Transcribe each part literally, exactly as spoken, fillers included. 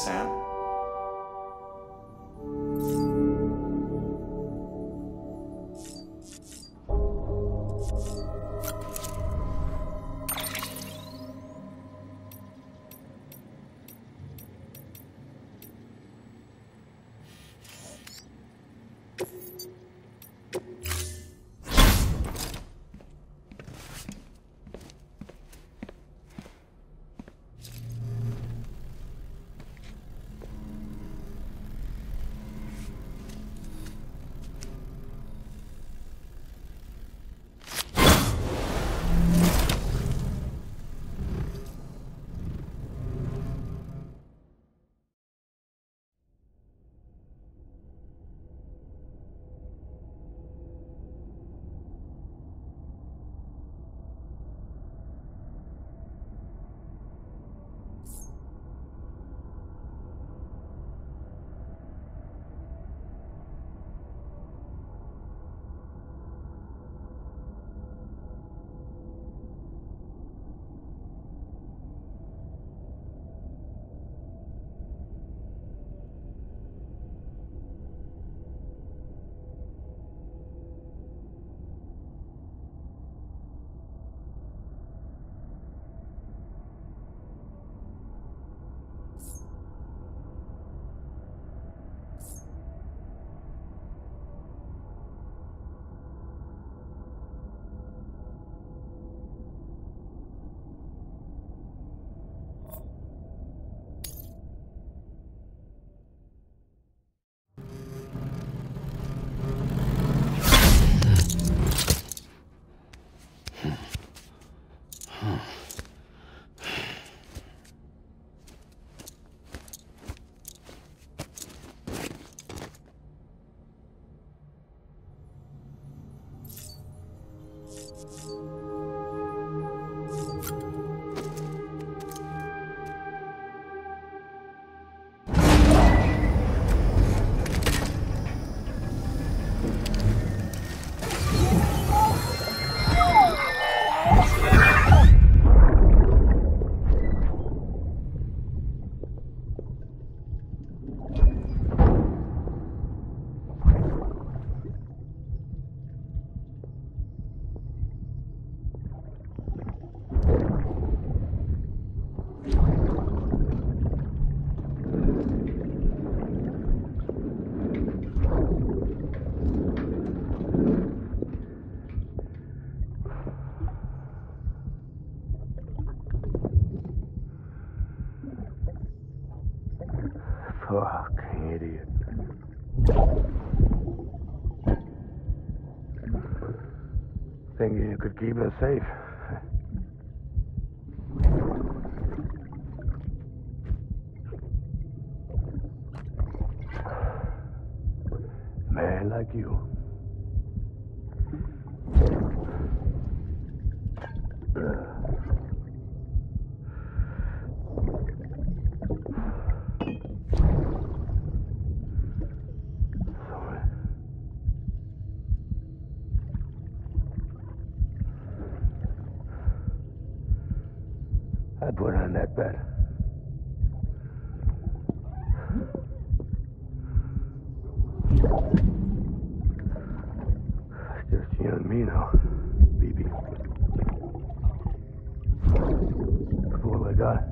Sam. Fucking idiot. Think you could keep us safe? Man like you. I'd put on that bet. It's just you and me now, B B. That's all I got.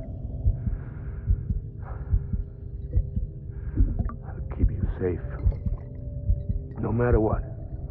I'll keep you safe. No matter what.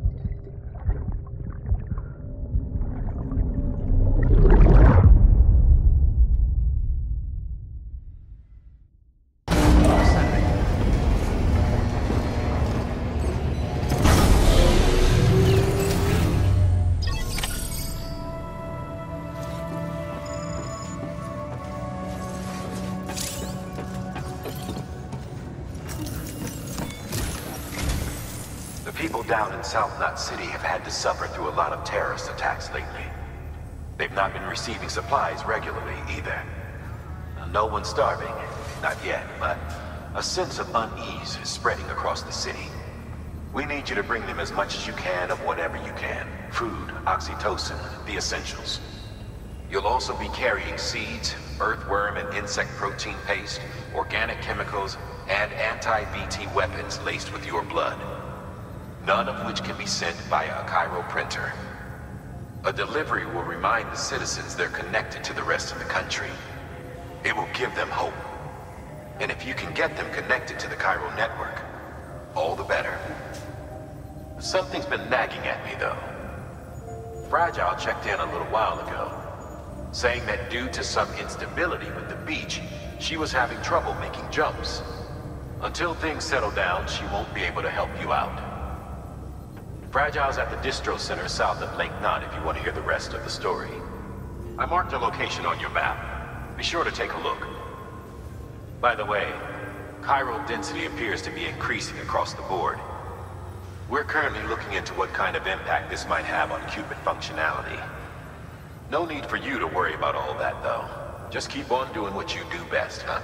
People down in South Knot City have had to suffer through a lot of terrorist attacks lately. They've not been receiving supplies regularly either. No one's starving, not yet, but a sense of unease is spreading across the city. We need you to bring them as much as you can of whatever you can. Food, oxytocin, the essentials. You'll also be carrying seeds, earthworm and insect protein paste, organic chemicals, and anti-V T weapons laced with your blood. None of which can be sent via a Cairo printer. A delivery will remind the citizens they're connected to the rest of the country. It will give them hope. And if you can get them connected to the Cairo network, all the better. Something's been nagging at me, though. Fragile checked in a little while ago, saying that due to some instability with the beach, she was having trouble making jumps. Until things settle down, she won't be able to help you out. Fragile's at the distro center south of Lake Knot if you want to hear the rest of the story. I marked a location on your map. Be sure to take a look. By the way, chiral density appears to be increasing across the board. We're currently looking into what kind of impact this might have on qubit functionality. No need for you to worry about all that, though. Just keep on doing what you do best, huh?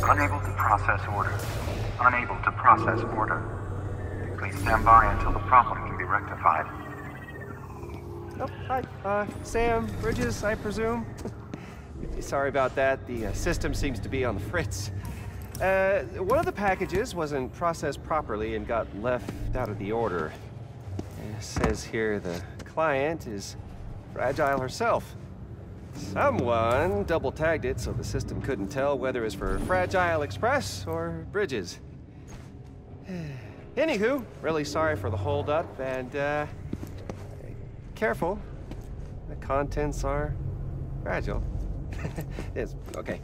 Unable to process order. Unable to process order. Please stand by until the problem can be rectified. Oh, hi. Uh, Sam, Bridges, I presume? Sorry about that. The uh, system seems to be on the fritz. Uh, one of the packages wasn't processed properly and got left out of the order. It says here the client is Fragile herself. Someone double-tagged it so the system couldn't tell whether it was for Fragile Express or Bridges. Anywho, really sorry for the holdup, and, uh... careful. The contents are fragile. Yes, okay.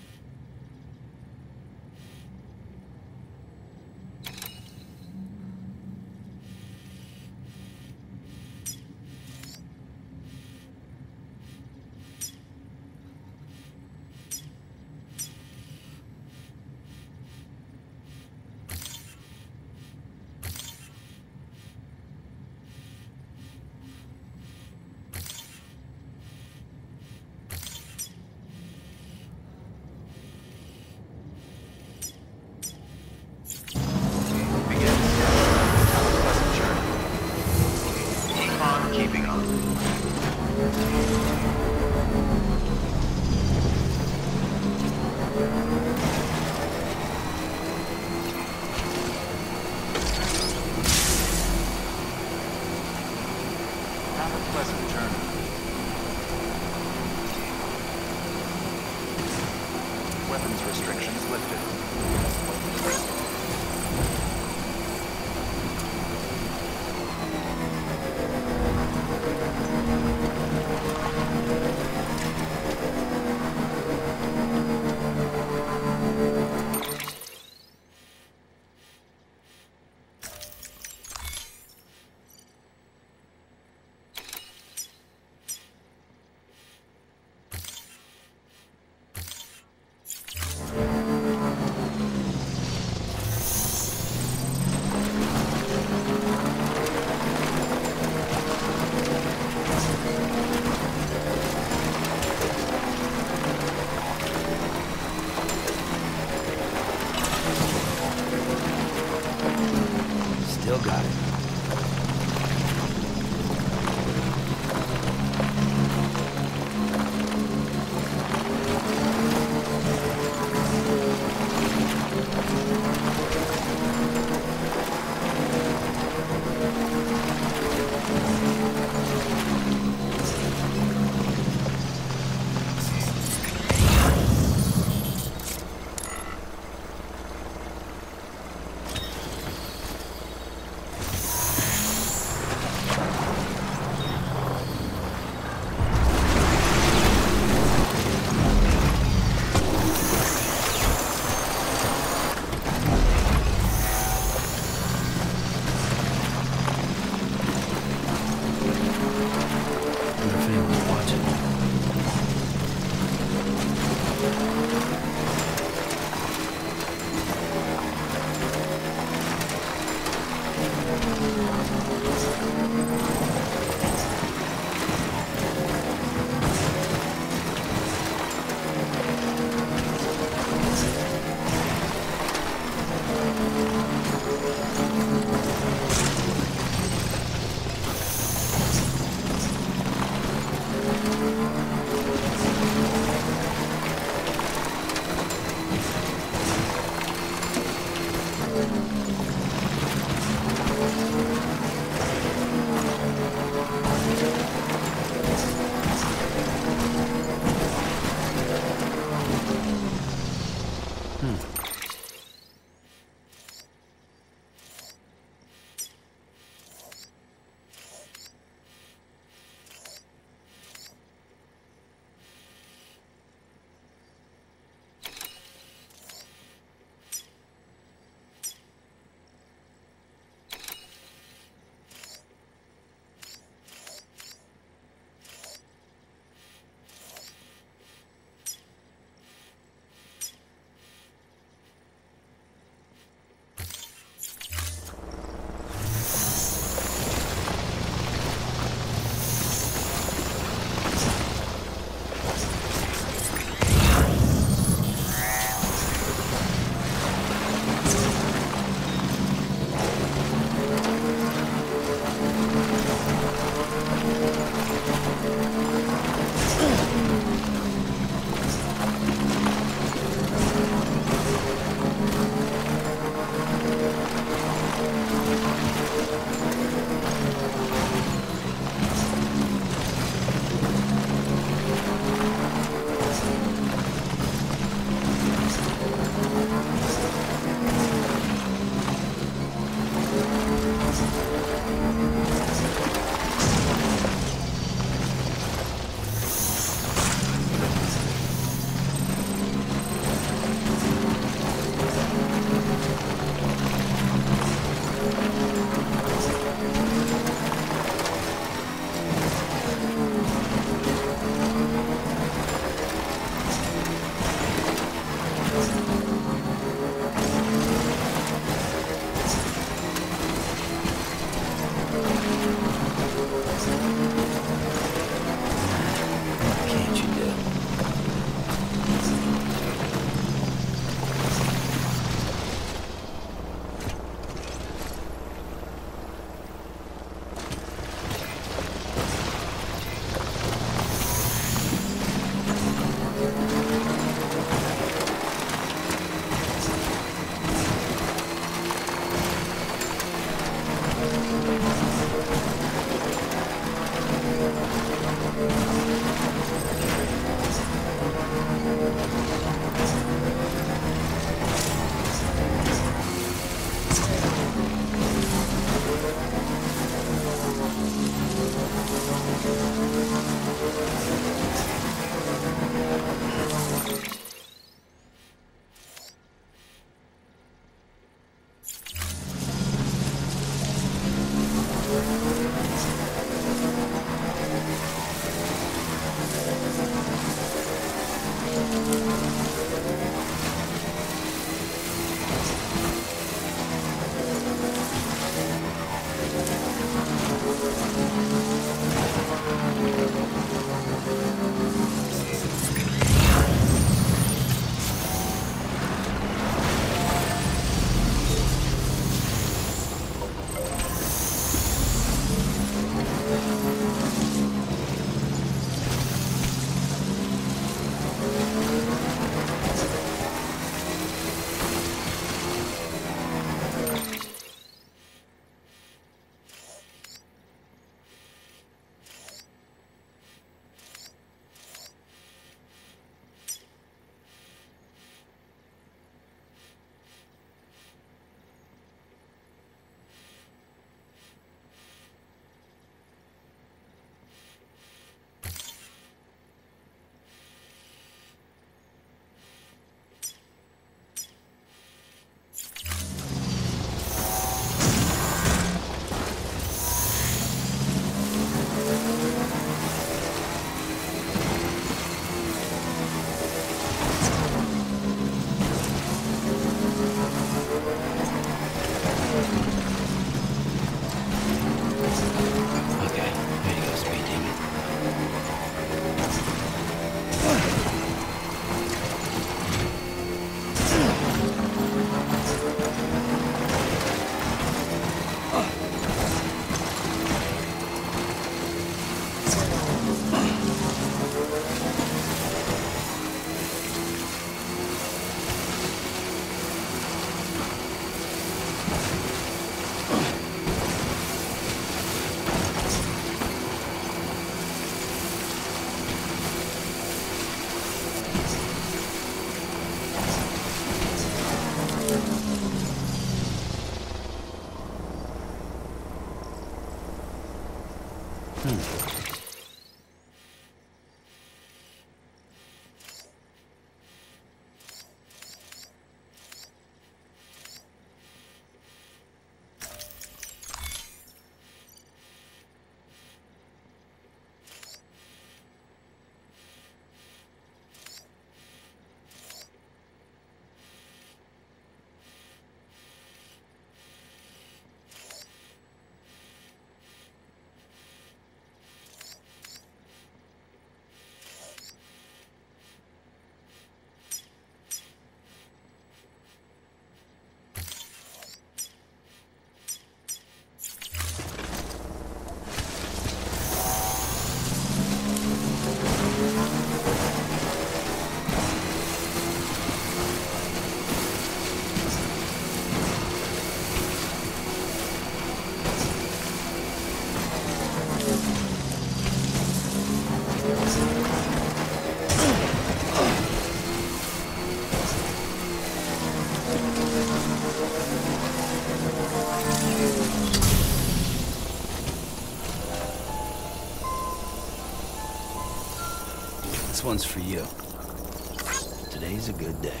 This one's for you. Today's a good day.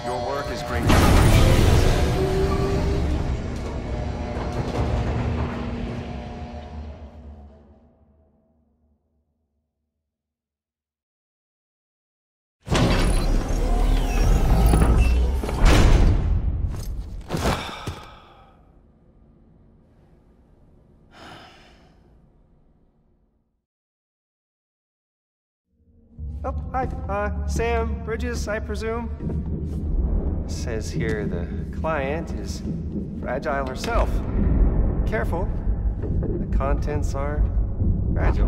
Your work is greatly appreciated. Oh, hi. Uh, Sam Bridges, I presume? Says here the client is fragile herself. Careful. The contents are fragile.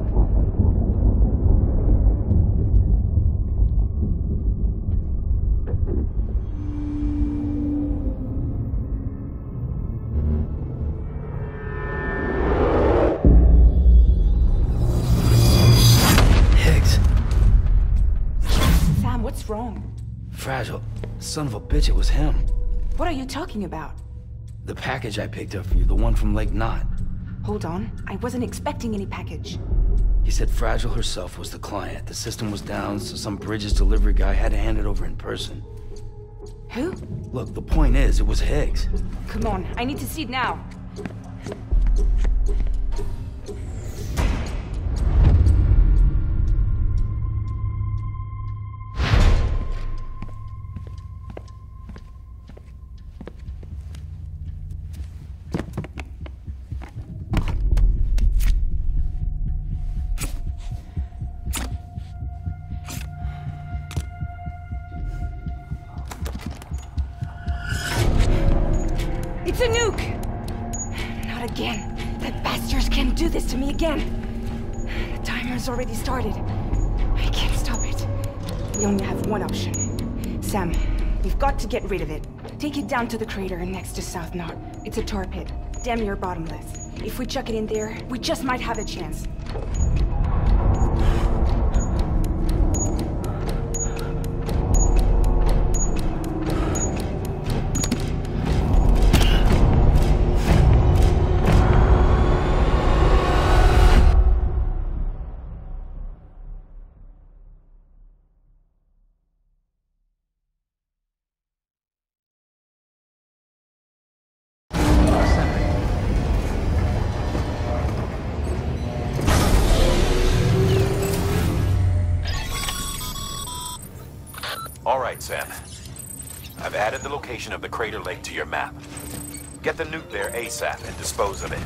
What's wrong? Fragile. Son of a bitch, it was him. What are you talking about? The package I picked up for you, the one from Lake Knot. Hold on. I wasn't expecting any package. He said Fragile herself was the client. The system was down, so some Bridges delivery guy had to hand it over in person. Who? Look, the point is, it was Higgs. Come on, I need to see it now. It's a nuke! Not again. The bastards can't do this to me again. The timer's already started. I can't stop it. We only have one option. Sam, we've got to get rid of it. Take it down to the crater next to South Knot. It's a tar pit. Damn near bottomless. If we chuck it in there, we just might have a chance. All right, Sam. I've added the location of the crater lake to your map. Get the nuke there ASAP and dispose of it.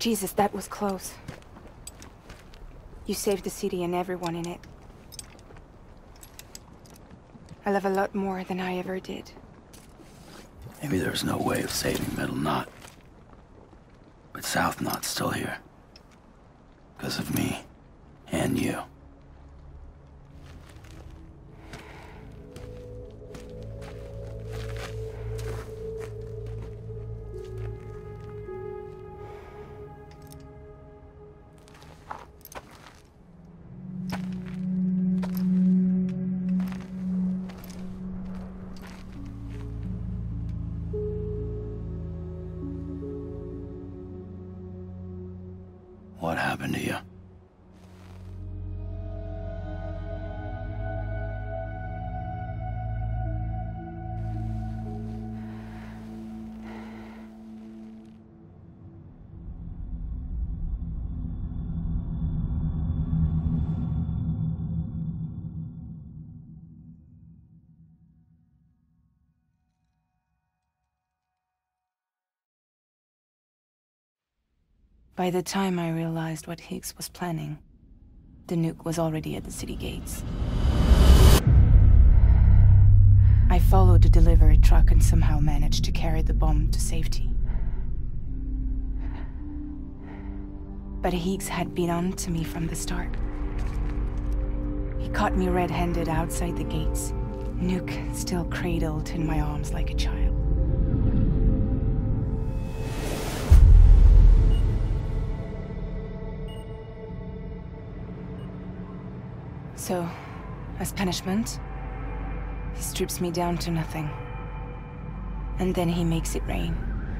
Jesus, that was close. You saved the city and everyone in it. I love a lot more than I ever did. Maybe there's no way of saving Middle Knot. But South Knot's still here. Because of me. And you. What happened to you? By the time I realized what Higgs was planning, the nuke was already at the city gates. I followed the delivery truck and somehow managed to carry the bomb to safety. But Higgs had been on to me from the start. He caught me red-handed outside the gates, nuke still cradled in my arms like a child. So, as punishment, he strips me down to nothing. And then he makes it rain.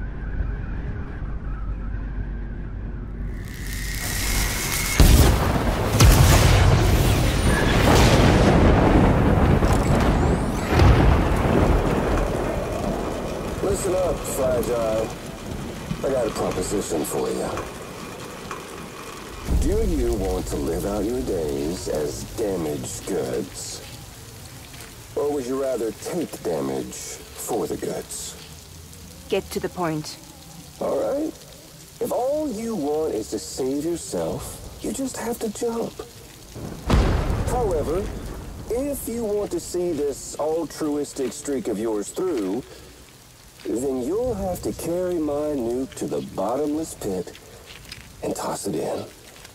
Listen up, Fragile. I got a proposition for you. Do you want to live out your days as damaged goods? Or would you rather take damage for the goods? Get to the point. All right. If all you want is to save yourself, you just have to jump. However, if you want to see this altruistic streak of yours through, then you'll have to carry my nuke to the bottomless pit and toss it in.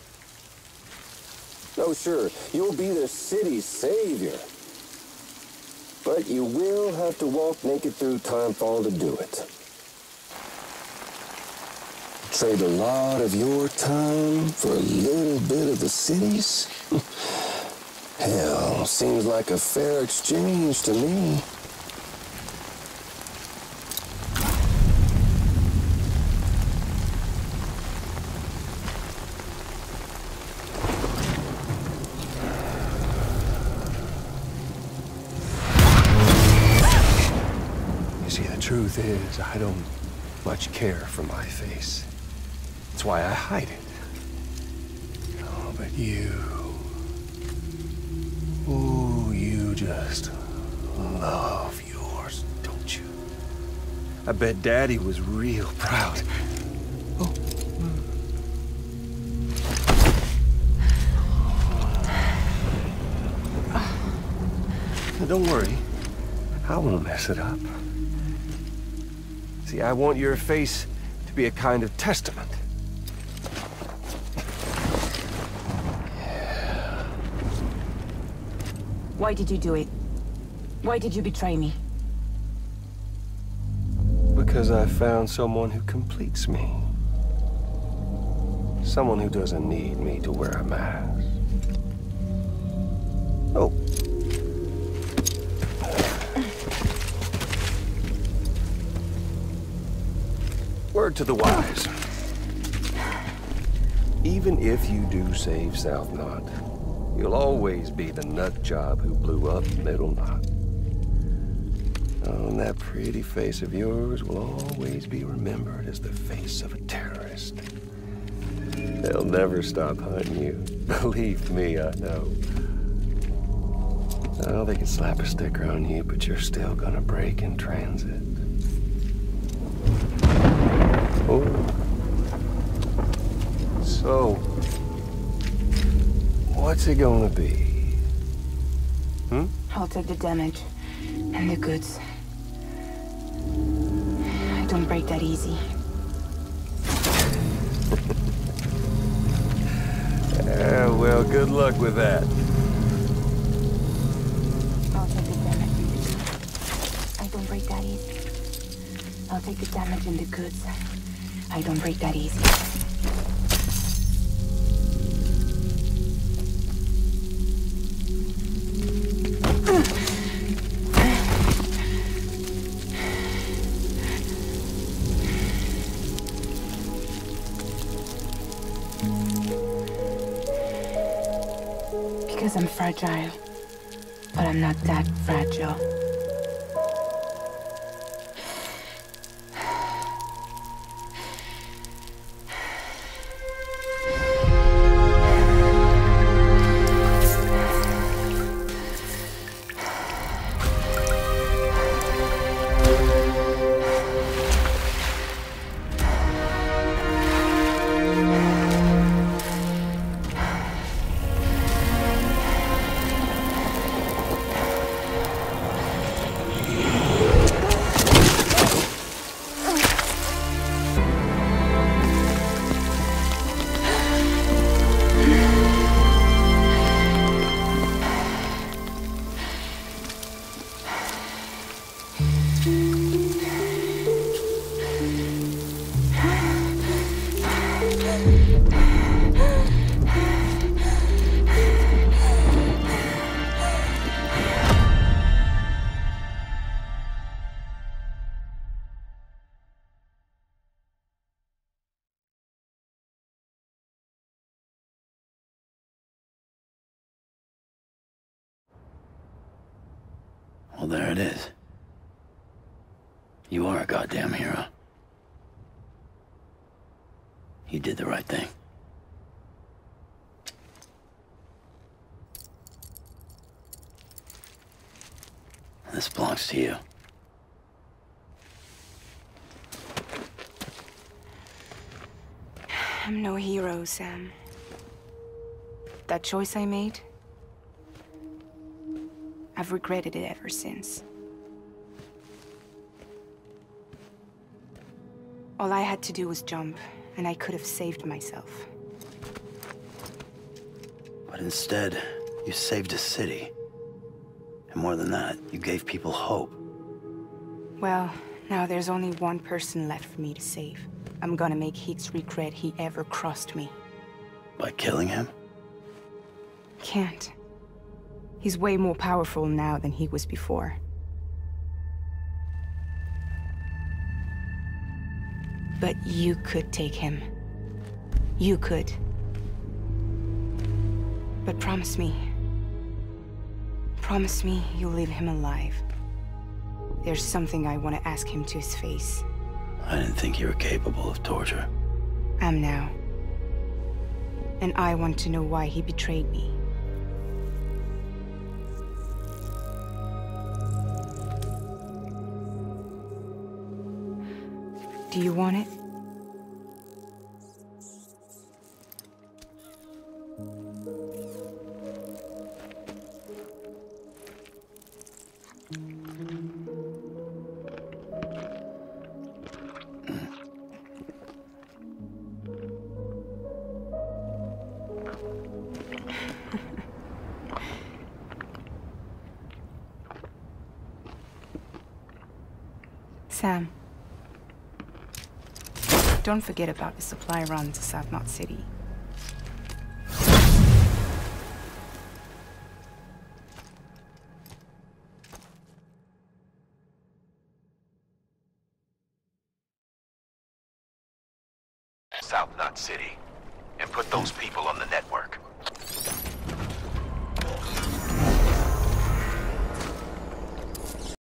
Oh, sure, you'll be the city's savior. But you will have to walk naked through Timefall to do it. Trade a lot of your time for a little bit of the city's? Hell, seems like a fair exchange to me. Truth is, I don't much care for my face. That's why I hide it. Oh, but you... Oh, you just love yours, don't you? I bet Daddy was real proud. Oh. Now, don't worry. I won't mess it up. See, I want your face to be a kind of testament. Yeah. Why did you do it? Why did you betray me? Because I found someone who completes me. Someone who doesn't need me to wear a mask. Oh. Word to the wise. Even if you do save South Knot, you'll always be the nut job who blew up Middle Knot. Oh, and that pretty face of yours will always be remembered as the face of a terrorist. They'll never stop hunting you. Believe me, I know. Oh, they can slap a sticker on you, but you're still gonna break in transit. Oh. So, what's it gonna be? Hmm? I'll take the damage and the goods. I don't break that easy. Yeah, well, good luck with that. I'll take the damage. I don't break that easy. I'll take the damage and the goods. I don't break that easy. Because I'm fragile, but I'm not that fragile. Well, there it is. You are a goddamn hero. You did the right thing. This belongs to you. I'm no hero, Sam. That choice I made, I've regretted it ever since. All I had to do was jump, and I could have saved myself. But instead, you saved a city. And more than that, you gave people hope. Well, now there's only one person left for me to save. I'm gonna make Higgs regret he ever crossed me. By killing him? Can't. He's way more powerful now than he was before. But you could take him. You could. But promise me. Promise me you'll leave him alive. There's something I want to ask him to his face. I didn't think you were capable of torture. I'm now. And I want to know why he betrayed me. Do you want it? Sam. Don't forget about the supply run to South Knot City. South Knot City, and put those people on the network.